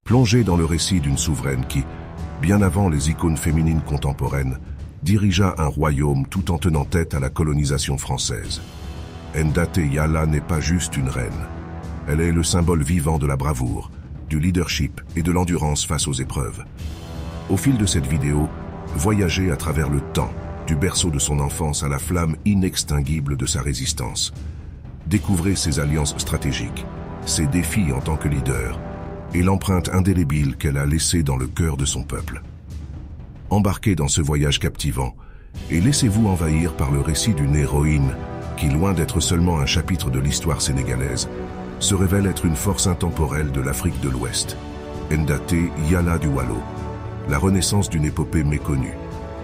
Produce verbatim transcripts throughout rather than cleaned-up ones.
Plongé dans le récit d'une souveraine qui, bien avant les icônes féminines contemporaines, dirigea un royaume tout en tenant tête à la colonisation française. Ndaté Yala n'est pas juste une reine. Elle est le symbole vivant de la bravoure, du leadership et de l'endurance face aux épreuves. Au fil de cette vidéo, voyagez à travers le temps, du berceau de son enfance à la flamme inextinguible de sa résistance. Découvrez ses alliances stratégiques, ses défis en tant que leader et l'empreinte indélébile qu'elle a laissée dans le cœur de son peuple. Embarquez dans ce voyage captivant et laissez-vous envahir par le récit d'une héroïne qui, loin d'être seulement un chapitre de l'histoire sénégalaise, se révèle être une force intemporelle de l'Afrique de l'Ouest. Ndaté Yala du Waalo, la renaissance d'une épopée méconnue.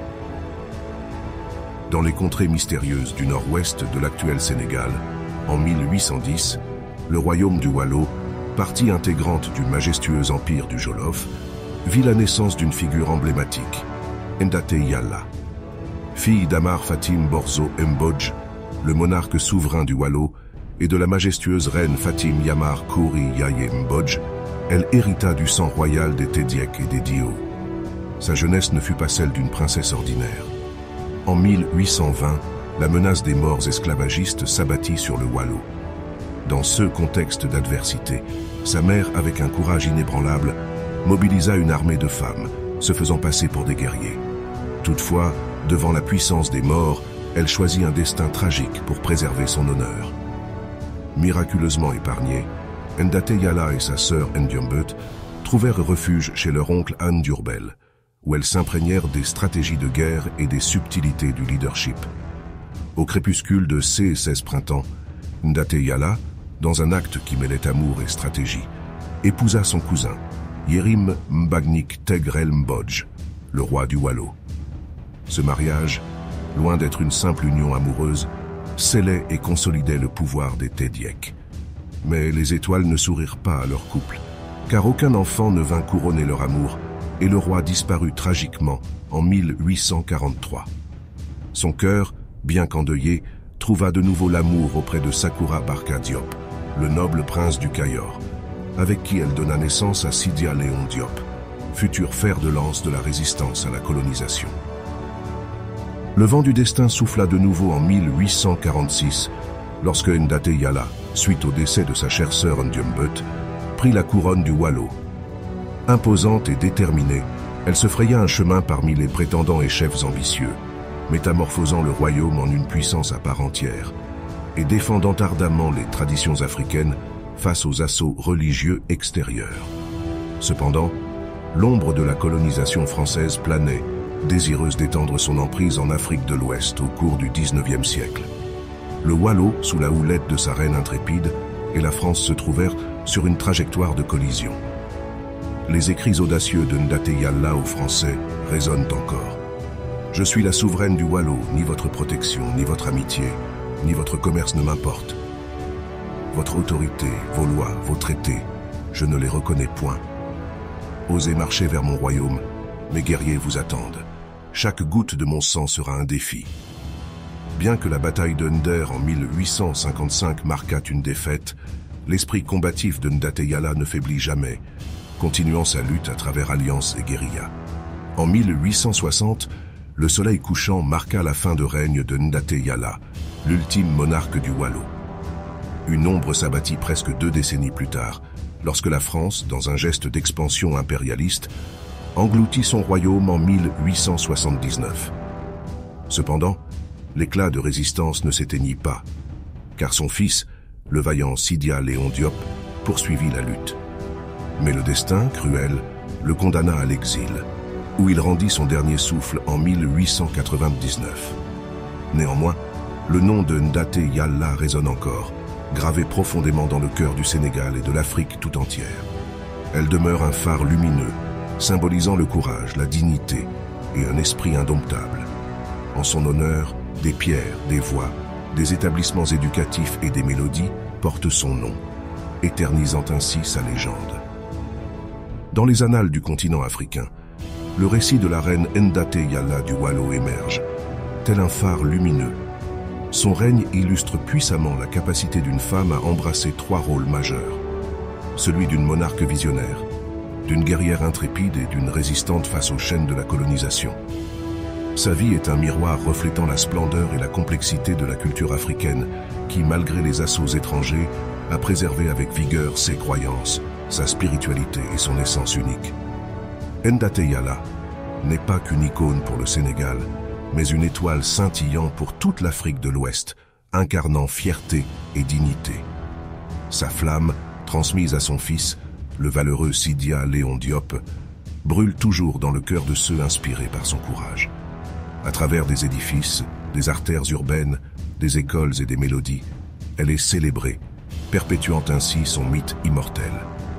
Dans les contrées mystérieuses du nord-ouest de l'actuel Sénégal, en mille huit cent dix, le royaume du Waalo, partie intégrante du majestueux empire du Jolof, vit la naissance d'une figure emblématique, Ndaté Yala. Fille d'Amar Fatim Borzo Mbodj, le monarque souverain du Waalo, et de la majestueuse reine Fatim Yamar Kouri Yaye Mbodj, elle hérita du sang royal des Tédièques et des Dio. Sa jeunesse ne fut pas celle d'une princesse ordinaire. En mille huit cent vingt, la menace des morts esclavagistes s'abattit sur le Waalo. Dans ce contexte d'adversité, sa mère, avec un courage inébranlable, mobilisa une armée de femmes, se faisant passer pour des guerriers. Toutefois, devant la puissance des morts, elle choisit un destin tragique pour préserver son honneur. Miraculeusement épargnée, Ndaté Yala et sa sœur Ndiombet trouvèrent refuge chez leur oncle Anne Durbel, où elles s'imprégnèrent des stratégies de guerre et des subtilités du leadership. Au crépuscule de ces seize printemps, Ndaté Yala, dans un acte qui mêlait amour et stratégie, épousa son cousin, Yérim Mbagnick Tegrel Mbodj, le roi du Waalo. Ce mariage, loin d'être une simple union amoureuse, scellait et consolidait le pouvoir des Tédièques. Mais les étoiles ne sourirent pas à leur couple, car aucun enfant ne vint couronner leur amour, et le roi disparut tragiquement en mille huit cent quarante-trois. Son cœur, bien qu'endeuillé, trouva de nouveau l'amour auprès de Sakura Barka Diop, le noble prince du Kayor, avec qui elle donna naissance à Sidia Léon Diop, futur fer de lance de la résistance à la colonisation. Le vent du destin souffla de nouveau en mille huit cent quarante-six, lorsque Ndaté Yala, suite au décès de sa chère sœur Ndiombet, prit la couronne du Waalo. Imposante et déterminée, elle se fraya un chemin parmi les prétendants et chefs ambitieux, métamorphosant le royaume en une puissance à part entière et défendant ardemment les traditions africaines face aux assauts religieux extérieurs. Cependant, l'ombre de la colonisation française planait, désireuse d'étendre son emprise en Afrique de l'Ouest au cours du dix-neuvième siècle. Le Waalo, sous la houlette de sa reine intrépide, et la France se trouvèrent sur une trajectoire de collision. Les écrits audacieux de Ndaté Yala aux Français résonnent encore. « Je suis la souveraine du Waalo, ni votre protection, ni votre amitié, ni votre commerce ne m'importe. Votre autorité, vos lois, vos traités, je ne les reconnais point. Osez marcher vers mon royaume, mes guerriers vous attendent. Chaque goutte de mon sang sera un défi. » Bien que la bataille de Nder en mille huit cent cinquante-cinq marquât une défaite, l'esprit combatif de Ndaté Yala ne faiblit jamais, continuant sa lutte à travers alliances et guérillas. En mille huit cent soixante, le soleil couchant marqua la fin de règne de Ndaté Yala, l'ultime monarque du Waalo. Une ombre s'abattit presque deux décennies plus tard, lorsque la France, dans un geste d'expansion impérialiste, engloutit son royaume en mille huit cent soixante-dix-neuf. Cependant, l'éclat de résistance ne s'éteignit pas, car son fils, le vaillant Sidia Léon Diop, poursuivit la lutte. Mais le destin, cruel, le condamna à l'exil, où il rendit son dernier souffle en mille huit cent quatre-vingt-dix-neuf. Néanmoins, le nom de Ndaté Yala résonne encore, gravé profondément dans le cœur du Sénégal et de l'Afrique tout entière. Elle demeure un phare lumineux, symbolisant le courage, la dignité et un esprit indomptable. En son honneur, des pierres, des voix, des établissements éducatifs et des mélodies portent son nom, éternisant ainsi sa légende. Dans les annales du continent africain, le récit de la reine Ndaté Yala du Waalo émerge, tel un phare lumineux. Son règne illustre puissamment la capacité d'une femme à embrasser trois rôles majeurs. Celui d'une monarque visionnaire, d'une guerrière intrépide et d'une résistante face aux chaînes de la colonisation. Sa vie est un miroir reflétant la splendeur et la complexité de la culture africaine qui, malgré les assauts étrangers, a préservé avec vigueur ses croyances, sa spiritualité et son essence unique. Ndaté Yala n'est pas qu'une icône pour le Sénégal, mais une étoile scintillant pour toute l'Afrique de l'Ouest, incarnant fierté et dignité. Sa flamme, transmise à son fils, le valeureux Sidia Léon Diop, brûle toujours dans le cœur de ceux inspirés par son courage. À travers des édifices, des artères urbaines, des écoles et des mélodies, elle est célébrée, perpétuant ainsi son mythe immortel.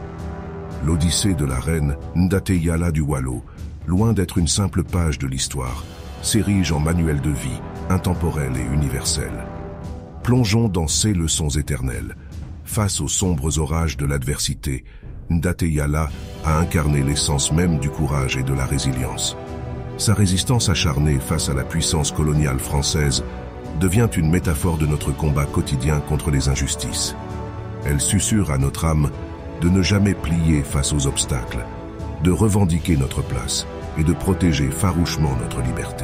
L'Odyssée de la reine Ndaté Yala du Waalo, loin d'être une simple page de l'histoire, s'érige en manuel de vie, intemporel et universel. Plongeons dans ces leçons éternelles. Face aux sombres orages de l'adversité, Ndaté Yala a incarné l'essence même du courage et de la résilience. Sa résistance acharnée face à la puissance coloniale française devient une métaphore de notre combat quotidien contre les injustices. Elle susurre à notre âme de ne jamais plier face aux obstacles, de revendiquer notre place et de protéger farouchement notre liberté.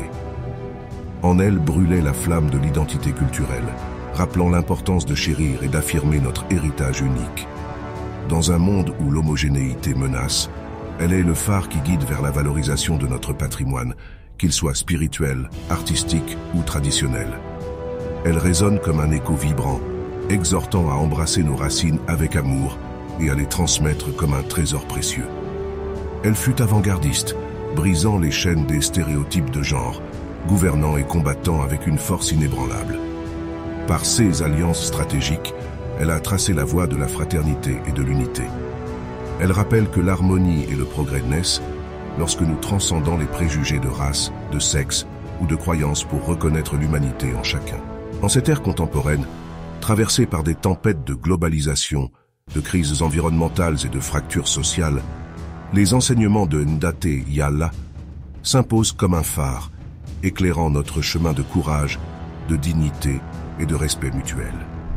En elle brûlait la flamme de l'identité culturelle, rappelant l'importance de chérir et d'affirmer notre héritage unique. Dans un monde où l'homogénéité menace, elle est le phare qui guide vers la valorisation de notre patrimoine, qu'il soit spirituel, artistique ou traditionnel. Elle résonne comme un écho vibrant, exhortant à embrasser nos racines avec amour et à les transmettre comme un trésor précieux. Elle fut avant-gardiste, brisant les chaînes des stéréotypes de genre, gouvernant et combattant avec une force inébranlable. Par ses alliances stratégiques, elle a tracé la voie de la fraternité et de l'unité. Elle rappelle que l'harmonie et le progrès naissent lorsque nous transcendons les préjugés de race, de sexe ou de croyance pour reconnaître l'humanité en chacun. En cette ère contemporaine, traversée par des tempêtes de globalisation, de crises environnementales et de fractures sociales, les enseignements de Ndaté Yala s'imposent comme un phare, éclairant notre chemin de courage, de dignité et de respect mutuel.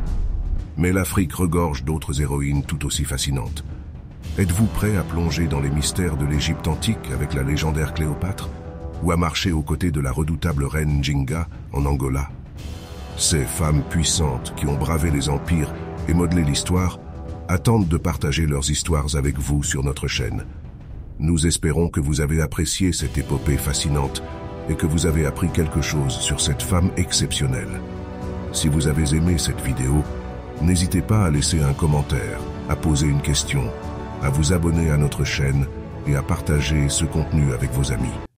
Mais l'Afrique regorge d'autres héroïnes tout aussi fascinantes. Êtes-vous prêt à plonger dans les mystères de l'Égypte antique avec la légendaire Cléopâtre, ou à marcher aux côtés de la redoutable reine Njinga en Angola? Ces femmes puissantes qui ont bravé les empires et modelé l'histoire attendent de partager leurs histoires avec vous sur notre chaîne. Nous espérons que vous avez apprécié cette épopée fascinante et que vous avez appris quelque chose sur cette femme exceptionnelle. Si vous avez aimé cette vidéo, n'hésitez pas à laisser un commentaire, à poser une question, à vous abonner à notre chaîne et à partager ce contenu avec vos amis.